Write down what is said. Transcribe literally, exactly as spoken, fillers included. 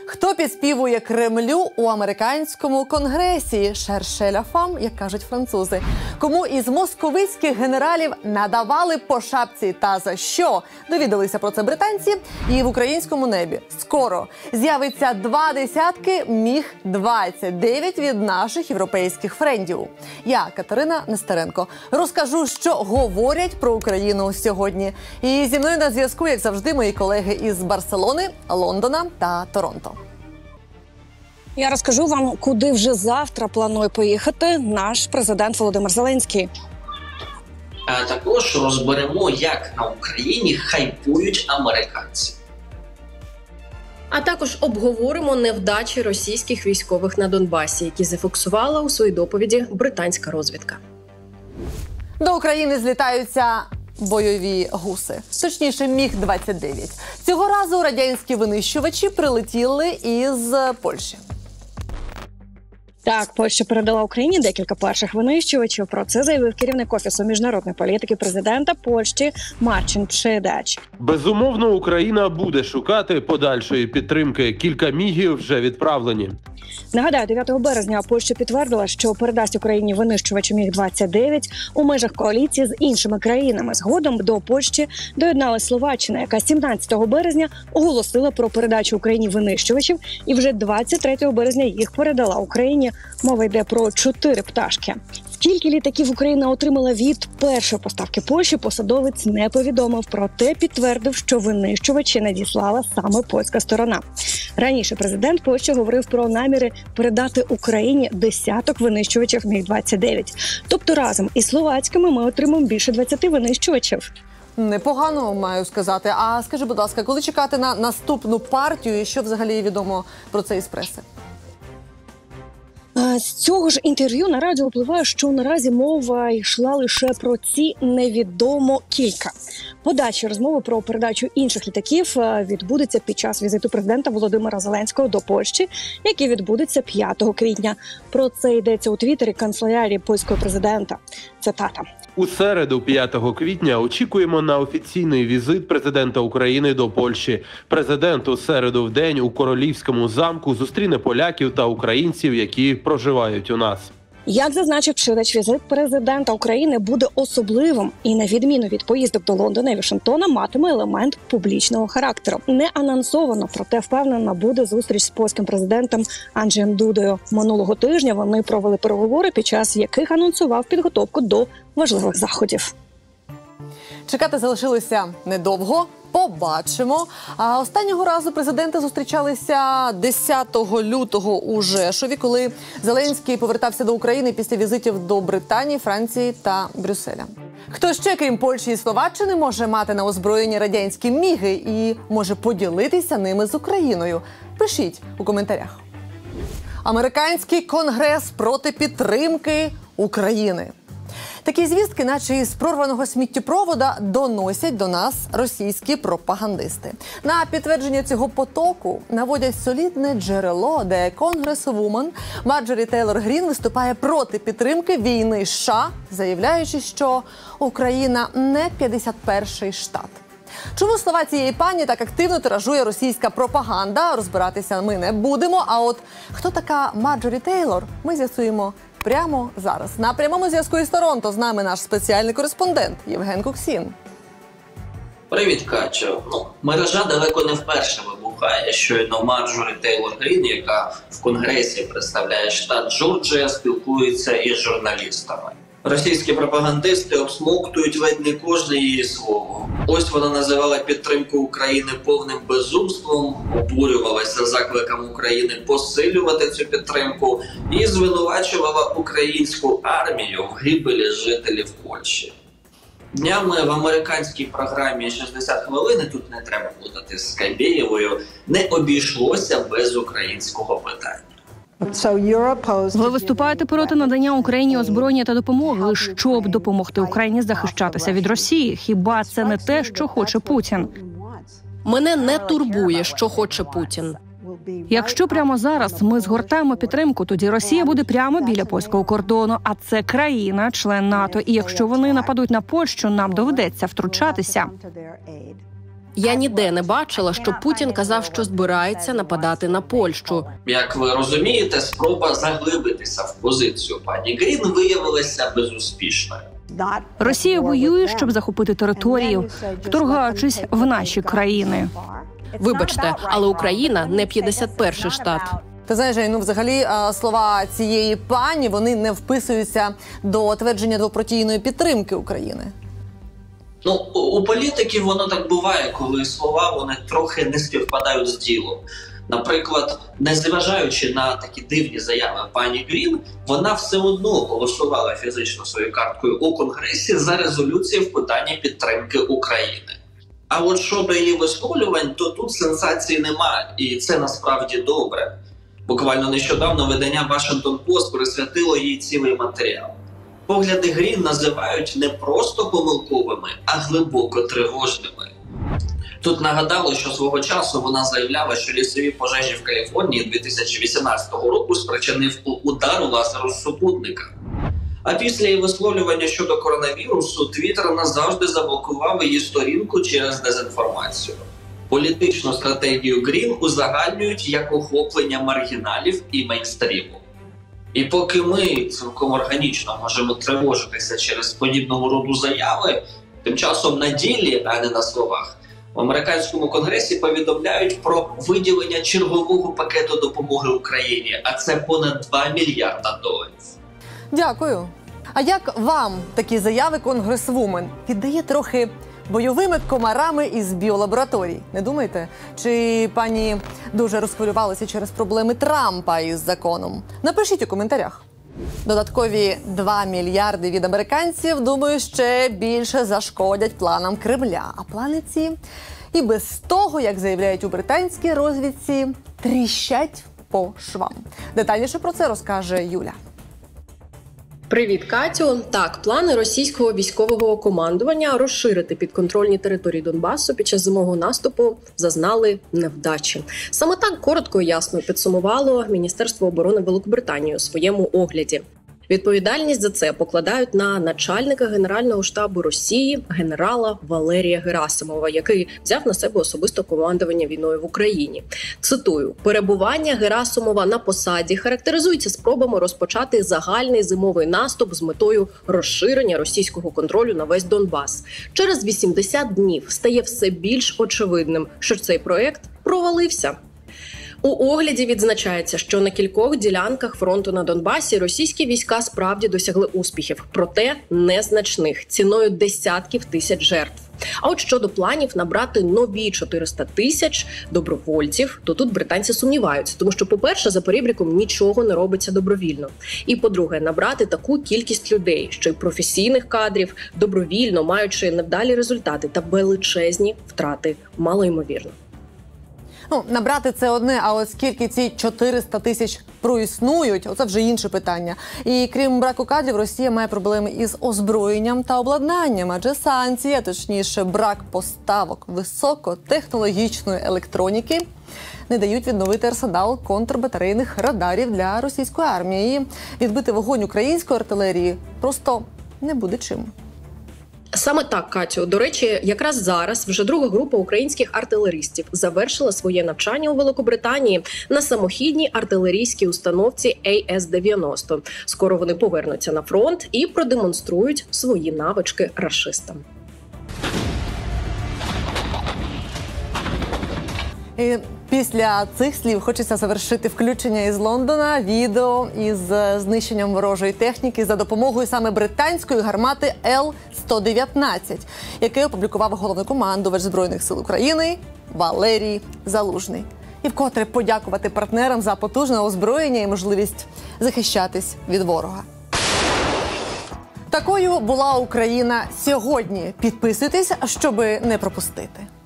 Хто підспівує Кремлю у американському конгресі? Шерше ля фам, як кажуть французи. Кому із московицьких генералів надавали по шапці та за що? Довідалися про це британці. І в українському небі скоро з'явиться два десятки міг двадцять дев'ять від наших європейських френдів. Я, Катерина Нестеренко, розкажу, що говорять про Україну сьогодні. І зі мною на зв'язку, як завжди, мої колеги із Барселони, Лондона та Торонто. Я розкажу вам, куди вже завтра планує поїхати наш президент Володимир Зеленський. А також розберемо, як на Україні хайпують американці. А також обговоримо невдачі російських військових на Донбасі, які зафіксувала у своїй доповіді британська розвідка. До України злітаються бойові гуси, точніше міг двадцять дев'ять. Цього разу радянські винищувачі прилетіли із Польщі. Так, Польща передала Україні декілька перших винищувачів. Про це заявив керівник Офісу міжнародної політики президента Польщі Марчин Пшидач. Безумовно, Україна буде шукати подальшої підтримки. Кілька мігів вже відправлені. Нагадаю, дев'ятого березня Польща підтвердила, що передасть Україні винищувачі міг двадцять дев'ять у межах коаліції з іншими країнами. Згодом до Польщі доєдналась Словаччина, яка сімнадцятого березня оголосила про передачу Україні винищувачів і вже двадцять третього березня їх передала Україні. Мова йде про чотири пташки. Скільки літаків Україна отримала від першої поставки Польщі, посадовець не повідомив, проте підтвердив, що винищувачі надіслала саме польська сторона. Раніше президент Польщі говорив про наміри передати Україні десяток винищувачів міг двадцять дев'ять. Тобто разом із словацькими ми отримаємо більше двадцяти винищувачів. Непогано, маю сказати. А скажи, будь ласка, коли чекати на наступну партію і що взагалі відомо про це із преси? З цього ж інтерв'ю на радіо впливає, що наразі мова йшла лише про ці невідомо кілька. Подальші розмови про передачу інших літаків відбудеться під час візиту президента Володимира Зеленського до Польщі, який відбудеться п'ятого квітня. Про це йдеться у твіттері канцелярії польського президента. Цитата. У середу, п'ятого квітня, очікуємо на офіційний візит президента України до Польщі. Президент у середу в день у Королівському замку зустріне поляків та українців, які проживають у нас. Як зазначив Пшидач, візит президента України буде особливим і, на відміну від поїздок до Лондона і Вашингтона, матиме елемент публічного характеру. Не анонсовано, проте впевнена буде зустріч з польським президентом Анджеєм Дудою. Минулого тижня вони провели переговори, під час яких анонсував підготовку до важливих заходів. Чекати залишилося недовго. Побачимо. А останнього разу президенти зустрічалися десятого лютого у Жешові, коли Зеленський повертався до України після візитів до Британії, Франції та Брюсселя. Хто ще, крім Польщі і Словаччини, може мати на озброєнні радянські міги і може поділитися ними з Україною? Пишіть у коментарях. Американський конгрес проти підтримки України. Такі звістки, наче із прорваного сміттєпровода, доносять до нас російські пропагандисти. На підтвердження цього потоку наводять солідне джерело, де конгресвумен Марджорі Тейлор Грін виступає проти підтримки війни США, заявляючи, що Україна не п'ятдесят перший штат. Чому слова цієї пані так активно тиражує російська пропаганда, розбиратися ми не будемо. А от хто така Марджорі Тейлор, ми з'ясуємо прямо зараз. На прямому зв'язку із Торонто з нами наш спеціальний кореспондент Євген Куксін. Привіт, Катю. Ну, мережа далеко не вперше вибухає. Щойно Марджорі Тейлор Грін, яка в Конгресі представляє штат Джорджія, спілкується із журналістами. Російські пропагандисти обсмоктують ледь не кожне її слово. Ось вона називала підтримку України повним безумством, обурювалася закликом України посилювати цю підтримку і звинувачувала українську армію в гибелі жителів Польщі. Днями в американській програмі «шістдесят хвилин», тут не треба плутати з Скайбєєвою, не обійшлося без українського питання. Ви виступаєте проти надання Україні озброєння та допомоги, щоб допомогти Україні захищатися від Росії. Хіба це не те, що хоче Путін? Мене не турбує, що хоче Путін. Якщо прямо зараз ми згортаємо підтримку, тоді Росія буде прямо біля польського кордону, а це країна, член НАТО. І якщо вони нападуть на Польщу, нам доведеться втручатися. Я ніде не бачила, що Путін казав, що збирається нападати на Польщу. Як ви розумієте, спроба заглибитися в позицію пані Грін виявилася безуспішною. Росія воює, щоб захопити територію, вторгаючись в наші країни. Вибачте, але Україна не п'ятдесят перший штат. Ти знаєш, Жень, ну взагалі слова цієї пані, вони не вписуються до твердження двопротійної підтримки України. Ну, у політиків воно так буває, коли слова вони трохи не співпадають з ділом. Наприклад, незважаючи на такі дивні заяви пані Грін, вона все одно голосувала фізично своєю карткою у Конгресі за резолюцію в питанні підтримки України. А от щодо її висловлювань, то тут сенсації немає, і це насправді добре. Буквально нещодавно видання Washington Post присвятило їй цілий матеріал. Погляди Грін називають не просто помилковими, а глибоко тривожними. Тут нагадали, що свого часу вона заявляла, що лісові пожежі в Каліфорнії дві тисячі вісімнадцятого року спричинив удар лазеру з супутника. А після її висловлювання щодо коронавірусу, Твіттер назавжди заблокував її сторінку через дезінформацію. Політичну стратегію Грін узагальнюють як охоплення маргіналів і мейнстріму. І поки ми цілком органічно можемо тривожитися через подібного роду заяви, тим часом на ділі, а не на словах, в американському конгресі повідомляють про виділення чергового пакету допомоги Україні, а це понад два мільярда доларів. Дякую. А як вам такі заяви конгресвумен? Віддає трохи бойовими комарами із біолабораторій, не думаєте? Чи пані дуже розхвилювалася через проблеми Трампа із законом? Напишіть у коментарях. Додаткові два мільярди від американців, думаю, ще більше зашкодять планам Кремля. А плани ці і без того, як заявляють у британській розвідці, тріщать по швам. Детальніше про це розкаже Юля. Привіт, Катю. Так, плани російського військового командування розширити підконтрольні території Донбасу під час зимового наступу зазнали невдачі. Саме так коротко і ясно підсумувало Міністерство оборони Великобританії у своєму огляді. Відповідальність за це покладають на начальника Генерального штабу Росії генерала Валерія Герасимова, який взяв на себе особисто командування війною в Україні. Цитую: «Перебування Герасимова на посаді характеризується спробами розпочати загальний зимовий наступ з метою розширення російського контролю на весь Донбас. Через вісімдесят днів стає все більш очевидним, що цей проект провалився». У огляді відзначається, що на кількох ділянках фронту на Донбасі російські війська справді досягли успіхів, проте незначних, ціною десятків тисяч жертв. А от щодо планів набрати нові чотириста тисяч добровольців, то тут британці сумніваються, тому що, по-перше, за перебріком нічого не робиться добровільно. І, по-друге, набрати таку кількість людей, що й професійних кадрів, добровільно, маючи невдалі результати та величезні втрати, малоймовірно. Ну, набрати це одне, а от скільки ці чотириста тисяч проіснують, оце вже інше питання. І крім браку кадрів, Росія має проблеми із озброєнням та обладнанням, адже санкції, а точніше брак поставок високотехнологічної електроніки не дають відновити арсенал контрбатарейних радарів для російської армії. Відбити вогонь української артилерії просто не буде чим. Саме так, Катю. До речі, якраз зараз вже друга група українських артилеристів завершила своє навчання у Великобританії на самохідній артилерійській установці ей ес дев'яносто. Скоро вони повернуться на фронт і продемонструють свої навички рашистам. І після цих слів хочеться завершити включення із Лондона відео із знищенням ворожої техніки за допомогою саме британської гармати Ел сто дев'ятнадцять, яке опублікував головнокомандувач Збройних сил України Валерій Залужний. І вкотре подякувати партнерам за потужне озброєння і можливість захищатись від ворога. Такою була Україна сьогодні. Підписуйтесь, щоби не пропустити.